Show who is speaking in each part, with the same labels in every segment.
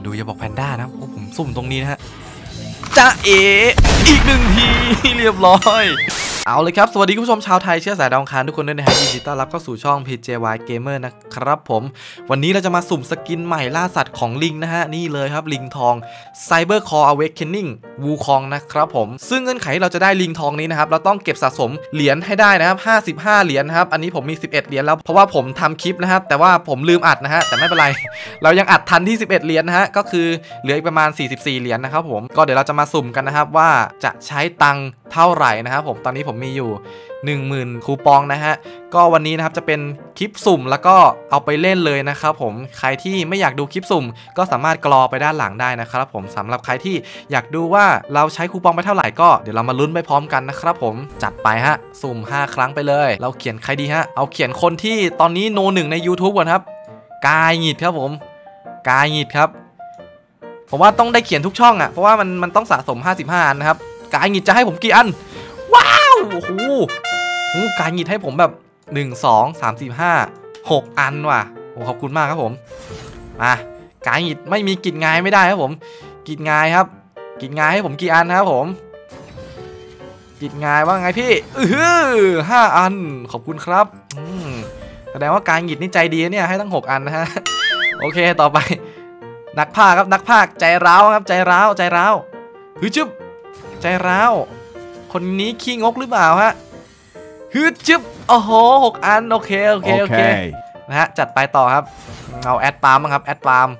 Speaker 1: ดูอย่าบอกแพนด้านะผมสุ่มตรงนี้นะฮะจ้าเออีก1 ทีเรียบร้อยเอาเลยครับสวัสดีคุณผู้ชมชาวไทยเชื้อสายดาวอังคารทุกคนด้วยนะฮะยินดีต้อนรับเข้าสู่ช่อง PJY Gamer นะครับผมวันนี้เราจะมาสุ่มสกินใหม่ล่าสัตว์ของลิงนะฮะนี่เลยครับลิงทอง Cyber Core Awakening วูคองนะครับผมซึ่งเงื่อนไขเราจะได้ลิงทองนี้นะครับเราต้องเก็บสะสมเหรียญให้ได้นะครับ55 เหรียญนะครับอันนี้ผมมี11 เหรียญแล้วเพราะว่าผมทำคลิปนะครับแต่ว่าผมลืมอัดนะฮะแต่ไม่เป็นไรเรายังอัดทันที่11 เหรียญนะฮะก็คือเหลืออีกประมาณ44 เหรียญนะครับผมก็เดี๋ยวเราจะมาสุ่มกันนะครับว่าจะใช้ตังค์เท่าไหร่นะครับผมตอนนี้ผมมีอยู่ 10,000 คูปองนะฮะก็วันนี้นะครับจะเป็นคลิปสุ่มแล้วก็เอาไปเล่นเลยนะครับผมใครที่ไม่อยากดูคลิปสุ่มก็สามารถกรอไปด้านหลังได้นะครับผมสำหรับใครที่อยากดูว่าเราใช้คูปองไปเท่าไหร่ก็เดี๋ยวเรามาลุ้นไปพร้อมกันนะครับผมจัดไปฮะสุ่ม5 ครั้งไปเลยเราเขียนใครดีฮะเอาเขียนคนที่ตอนนี้โน1ใน YouTube ก่อนครับกายหงิดครับผมกายหงิดครับผมว่าต้องได้เขียนทุกช่องอ่ะเพราะว่ามันต้องสะสม55 อันนะครับกายหงิดจะให้ผมกี่อันว้าวโอ้โหการหงิดให้ผมแบบ1 2 3 4 5 6 อันว่ะโอ้ขอบคุณมากครับผมมาการหงิดไม่มีกิจงายไม่ได้ครับผมกิจงายครับกิจงายให้ผมกี่อันครับผมกิจงายว่าไงพี่5 อันขอบคุณครับแสดงว่าการหงิดนี่ใจดีเนี่ยให้ตั้ง6 อันนะฮะโอเคต่อไปนักพากย์ครับนักพากย์ใจร้าวครับใจร้าวใจร้าวจึ๊บใจร้าวคนนี้ขี้งกหรือเปล่าฮะจึ๊บโอ้โห6 อันโอเคนะฮะจัดไปต่อครับเอาแอดปาล์มมั้งครับแอดปาล์ม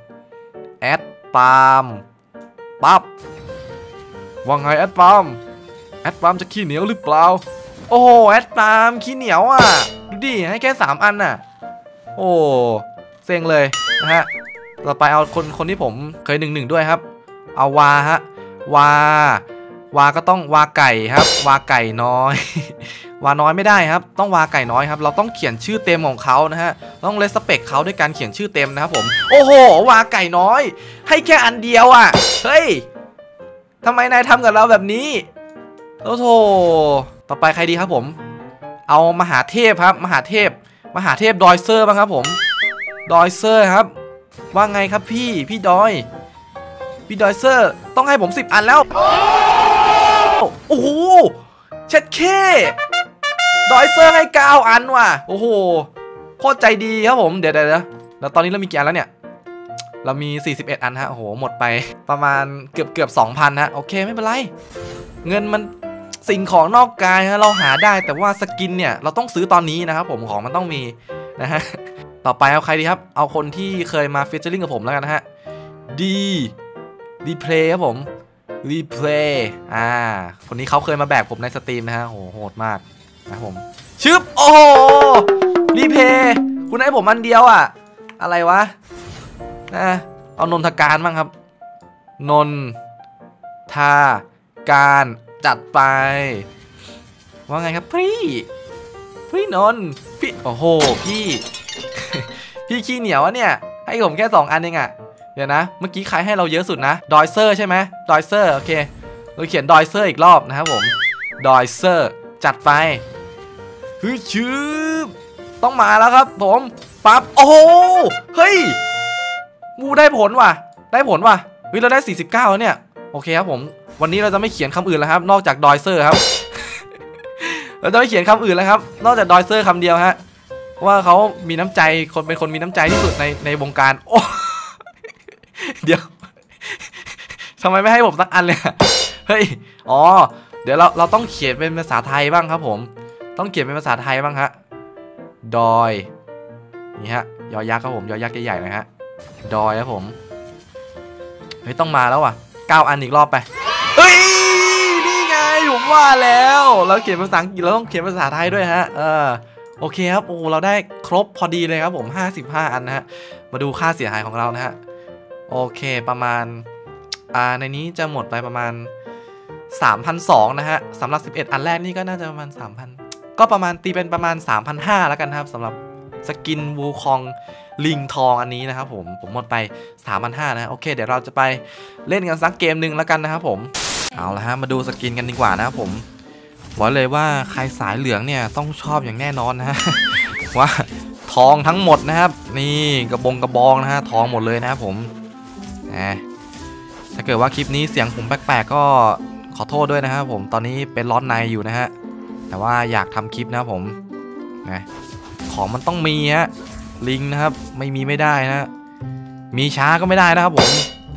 Speaker 1: ปั๊บว่าไงแอดปาล์มจะขี้เหนียวหรือเปล่าโอ้โหแอดปาล์มขี้เหนียวอ่ะดูดิให้แค่3 อันน่ะโอ้เซ็งเลยนะฮะต่อไปเอาคนที่ผมเคย1 ด้วยครับเอาวาฮะวาก็ต้องวาไก่ครับวาไก่น้อยวาน้อยไม่ได้ครับต้องวาไก่น้อยครับเราต้องเขียนชื่อเต็มของเขานะฮะต้องเลสเปคเขาด้วยการเขียนชื่อเต็มนะครับผมโอ้โหวาไก่น้อยให้แค่อันเดียวอ่ะเฮ้ยทำไมนายทำกับเราแบบนี้โอ้โหต่อไปใครดีครับผมเอามหาเทพครับมหาเทพดอยเซอร์บ้างครับผมดอยเซอร์ครับว่าไงครับพี่ดอยเซอร์ต้องให้ผม10 อันแล้วโอ้โหเช็ดเคดอยเซอร์ให้9 อันว่ะโอ้โหโคตรใจดีครับผมเดี๋ยวแล้วตอนนี้เรามีกี่อันแล้วเนี่ยเรามี41 อันฮะโอ้โหหมดไปประมาณเกือบ 2,000 ฮะโอเคไม่เป็นไรเงินมันสิ่งของนอกกายฮะเราหาได้แต่ว่าสกินเนี่ยเราต้องซื้อตอนนี้นะครับผมของมันต้องมีนะฮะต่อไปเอาใครดีครับเอาคนที่เคยมาฟีเจอริ่งกับผมแล้วกันนะฮะดีเพลย์ครับผมรีเพลย์คนนี้เขาเคยมาแบกผมในสตรีมนะฮะโหดมากนะผมชึบโอ้โหรีเพลย์คุณให้ผมอันเดียวอ่ะอะไรวะเอานนทการบ้างครับนนทาการจัดไปว่าไงครับพี่นนพี่โอ้โหพี่ขี้เหนียวอะเนี่ยให้ผมแค่2 อันเองอะเดี๋ยวนะเมื่อกี้ใครให้เราเยอะสุดนะดอยเซอร์ใช่ไหมดอยเซอร์โอเคเราเขียนดอยเซอร์อีกรอบนะครับผมดอยเซอร์จัดไปชื่อต้องมาแล้วครับผมปั๊บโอ้โหเฮ้ยมูได้ผลว่ะเฮ้ยเราได้49แล้วเนี่ยโอเคครับผมวันนี้เราจะไม่เขียนคำอื่นแล้วครับนอกจากดอยเซอร์ครับ เราจะไม่เขียนคำอื่นแล้วครับนอกจากดอยเซอร์คำเดียวฮะว่าเขามีน้ำใจเป็นคนมีน้ำใจที่สุดในวงการโอ้เดี๋ยวทำไมไม่ให้ผมสักอันเลยเฮ้ยอ๋อเดี๋ยวเราต้องเขียนเป็นภาษาไทยบ้างครับผมต้องเขียนเป็นภาษาไทยบ้างฮะดอยนี่ฮะยอยักษ์ครับผมยอยักษ์ใหญ่ๆนะฮะดอยครับผมเฮ้ยต้องมาแล้วว่ะ9 อันอีกรอบไปเฮ้ยนี่ไงผมว่าแล้วเราเขียนภาษาอังกฤษเราต้องเขียนภาษาไทยด้วยฮะโอเคครับโอ้เราได้ครบพอดีเลยครับผม55 อันนะฮะมาดูค่าเสียหายของเรานะฮะโอเคประมาณในนี้จะหมดไปประมาณ 3,200 นะฮะสำหรับ11 อันแรกนี่ก็น่าจะประมาณ 3,000 ก็ประมาณตีเป็นประมาณ 3,500 แล้วกันครับสำหรับสกินวูคองลิงทองอันนี้นะครับผมหมดไป 3,500 นะโอเคเดี๋ยวเราจะไปเล่นกันสักเกมหนึ่งแล้วกันนะครับผมเอาละฮะมาดูสกินกันดีกว่านะครับผมบอกเลยว่าใครสายเหลืองเนี่ยต้องชอบอย่างแน่นอนนะฮะว่าทองทั้งหมดนะครับนี่กระบองนะฮะทองหมดเลยนะครับผมถ้าเกิดว่าคลิปนี้เสียงผมแปลกๆก็ขอโทษด้วยนะครับผมตอนนี้เป็นร้อนในอยู่นะฮะแต่ว่าอยากทำคลิปนะครับผมนะของมันต้องมีฮะลิงนะครับไม่มีไม่ได้นะมีช้าก็ไม่ได้นะครับผม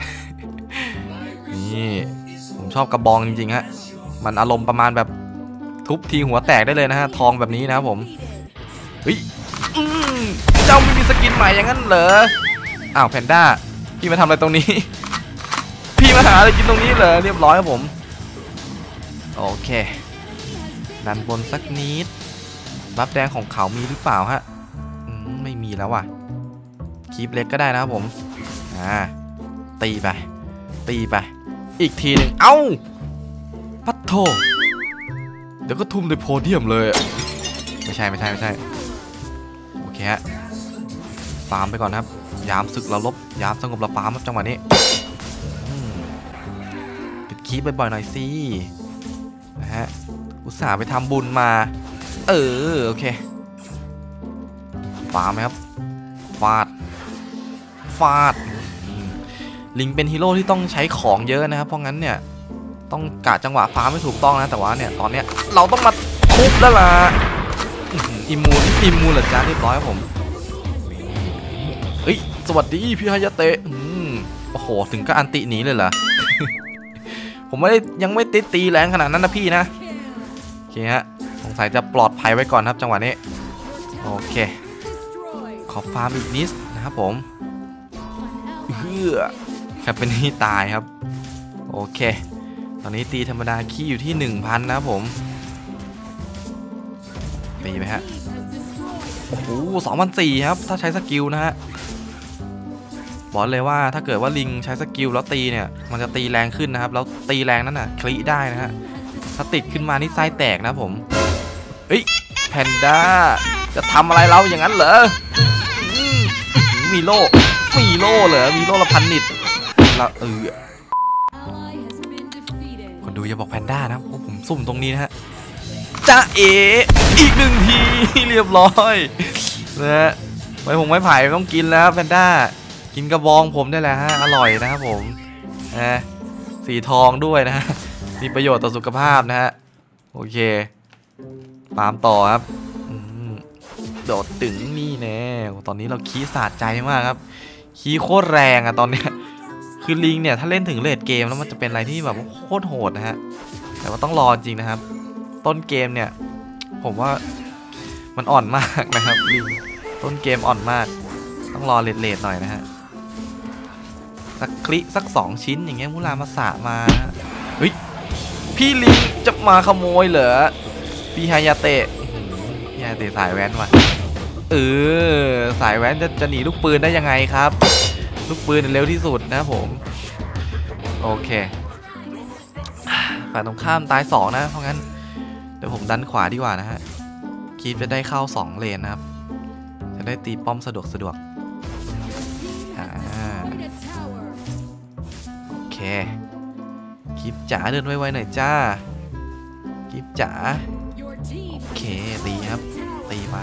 Speaker 1: นี่ผมชอบกระบองจริงๆฮะมันอารมณ์ประมาณแบบทุบทีหัวแตกได้เลยนะฮะทองแบบนี้นะครับผมเฮ้ยเจ้าไม่มีสกินใหม่อย่างนั้นเหรออ้าวแพนด้าพี่มาทำอะไรตรงนี้ พี่มาหาอะไรกินตรงนี้เหรอเรียบร้อยครับผมโอเคดันบนสักนิดบัฟแดงของเขามีหรือเปล่าฮะไม่มีแล้วว่ะคีบเล็กก็ได้นะครับผมตีไปอีกทีหนึ่งเอ้าปัดโถเดี๋ยวก็ทุ่มในโพเดียมเลยไม่ใช่โอเคฮะฟาร์มไปก่อนครับยามศึกเราลบยามสงบเราฟาร์มครับจังหวะนี้ปิดคีบบ่อยๆหน่อยสินะฮะอุตส่าห์ไปทำบุญมาโอเคฟาร์มไหมครับฟาดลิงเป็นฮีโร่ที่ต้องใช้ของเยอะนะครับเพราะงั้นเนี่ยต้องกะจังหวะฟาร์มไม่ถูกต้องนะแต่ว่าเนี่ยตอนเนี้ยเราต้องมาทุบแล้วล่ะอิมมูนเหรอจ้าเรียบร้อยครับผมเฮ้ยสวัสดีพี่ฮายาเตะโอ้โหถึงก็อันติหนีเลยเหรอ ผมยังไม่ตีแรงขนาดนั้นนะพี่นะโอเคฮะสงสัยจะปลอดภัยไว้ก่อนครับจังหวะนี้โอเคขอฟาร์มอีกนิดนะครับผมครับเป็นที่ตายครับโอเคตอนนี้ตีธรรมดาขี้อยู่ที่ 1,000 นะครับผมตีไปฮะโอ้โห 2,400 ครับถ้าใช้สกิลนะฮะบอกเลยว่าถ้าเกิดว่าลิงใช้สกิลแล้วตีเนี่ยมันจะตีแรงขึ้นนะครับแล้วตีแรงนั้นน่ะคลิได้นะฮะถ้าติดขึ้นมานี่ไส้แตกนะผมเฮ้ยแพนด้าจะทำอะไรเราอย่างนั้นเหรอมีโล่เหรอมีโล่ละพันนิดแล้วคนดูอย่าบอกแพนด้านะผมซุ่มตรงนี้นะฮะจ้าเออีก1 ทีเรียบร้อยนะฮะไม้ไผ่ต้องกินแล้วแพนด้ากินกระบองผมได้แล้วฮะอร่อยนะครับผมสีทองด้วยนะฮะมีประโยชน์ต่อสุขภาพนะฮะโอเคตามต่อครับโดดตึงนี่แน่ตอนนี้เราขี้สะใจมากครับขี้โคตรแรงอะตอนเนี้ยคือลิงเนี่ยถ้าเล่นถึงเลดเกมแล้วมันจะเป็นอะไรที่แบบโคตรโหดนะฮะแต่ว่าต้องรอจริงนะครับต้นเกมเนี่ยผมว่ามันอ่อนมากนะครับลิงต้นเกมอ่อนมากต้องรอเลดหน่อยนะฮะสัก2 ชิ้นอย่างเงี้ยมุรามาสะมาเฮ้ยพี่ลิงจะมาขโมยเหรอพี่ฮายาเตะสายแว้นว่ะสายแว้นจะหนีลูกปืนได้ยังไงครับลูกปืนเร็วที่สุดนะผมโอเคฝ่ายตรงข้ามตาย2นะเพราะงั้นเดี๋ยวผมดันขวาดีกว่านะฮะคีปจะได้เข้า2 เลนนะครับจะได้ตีป้อมสะดวกโอเคคีปจ๋าเดินไวๆหน่อยจ้าคีปจ๋าโอเคตีครับตีไป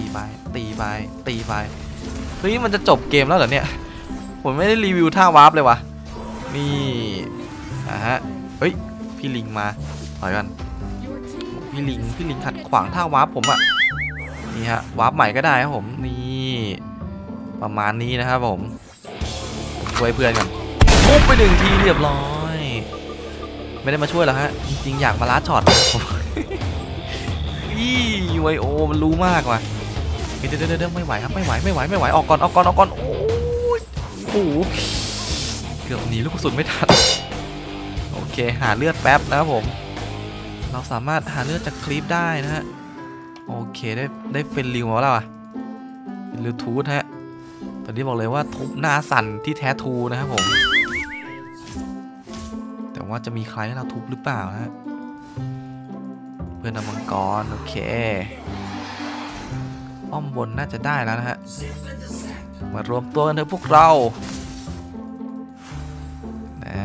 Speaker 1: เฮ้ยมันจะจบเกมแล้วเหรอเนี่ยผมไม่ได้รีวิวท่าวาร์ปเลยวะนี่ฮะเฮ้ยพี่ลิงมาถอยกันพี่ลิงขัดขวางท่าวาร์ปผมอ่ะนี่ฮะวาร์ปใหม่ก็ได้ครับผมนี่ประมาณนี้นะครับผมช่วยเพื่อนกันปุ๊บไป1 ทีเรียบร้อยไม่ได้มาช่วยหรอกฮะจริงๆอยากมาลัดช็อตไวโอมันรู้มากว่ะเดี๋ยวไม่ไหวครับไม่ไหวออกก่อนโอ้โหเกือบหนีลูกกระสุนไม่ทันโอเคหาเลือดแป๊บนะครับผมเราสามารถหาเลือดจากคลิปได้นะฮะโอเคได้เฟนริวมาแล้วอ่ะเป็นริวทูธฮะตอนนี้บอกเลยว่าทุบหน้าสั่นที่แท้ทูนะครับผมแต่ว่าจะมีใครให้เราทุบหรือเปล่านะเพื่อนมังกรโอเคอ้อมบนน่าจะได้แล้วนะฮะมารวมตัวกันเถอะพวกเรานะ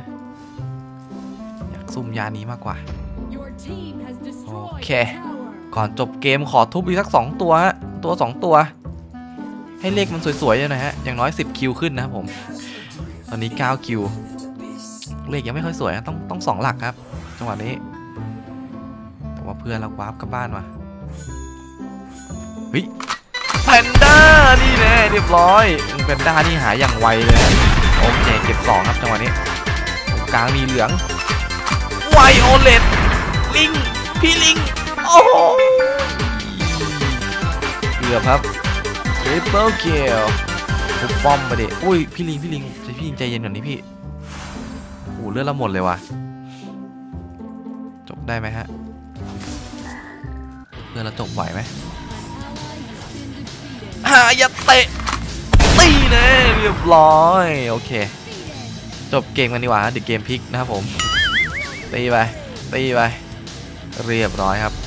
Speaker 1: อยากซุ่มยานี้มากกว่าโอเคก่อนจบเกมขอทุบอีกสัก2 ตัวฮะ2 ตัวให้เลขมันสวยๆหน่อยฮะอย่างน้อย10 คิวขึ้นนะครับผมตอนนี้9คิวเลขยังไม่ค่อยสวยนะต้อง2หลักครับจังหวะนี้แต่ว่าเพื่อนเราวาร์ปกลับบ้านมาเฮ้ยแพนด้านี่แน่เรียบร้อยแพนด้านี่หายอย่างไวเลยโอเคเก็บ2ครับจังหวะนี้ตรงกลางมีเหลืองไวโอเลตลิงพี่ลิงโอ้โหเกือบครับทริปเปิลคิลทุบป้อมไปดิอุ้ยพี่ลิงใจเย็นกว่านี้พี่โอ้เลือดเราหมดเลยว่ะจบได้ไหมฮะเพื่อนเราจบไหวไหมอย่าเตะตีแน่เรียบร้อยโอเคจบเกมกันดีกว่าเดี๋ยวเกมพลิกนะครับผมตีไปเรียบร้อยครับ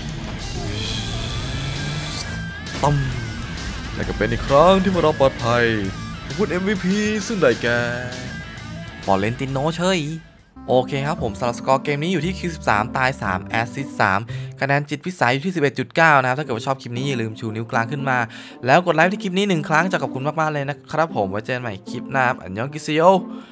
Speaker 1: ต้มและก็เป็นอีกครั้งที่พวกเราปลอดภัยพูด MVP ซึ่งได้แก่ฟอร์เรนติโนเฉยโอเคครับผมสำหรับสกอร์เกมนี้อยู่ที่คิว13ตาย3แอสซิสต์3คะแนนจิตพิสัยอยู่ที่ 11.9 นะครับถ้าเกิดว่าชอบคลิปนี้อย่าลืมชูนิ้วกลางขึ้นมาแล้วกดไลค์ที่คลิปนี้1ครั้งจะขอบคุณมากๆเลยนะครับผมไว้เจอกันใหม่คลิปหน้าอันยองกิซิโอ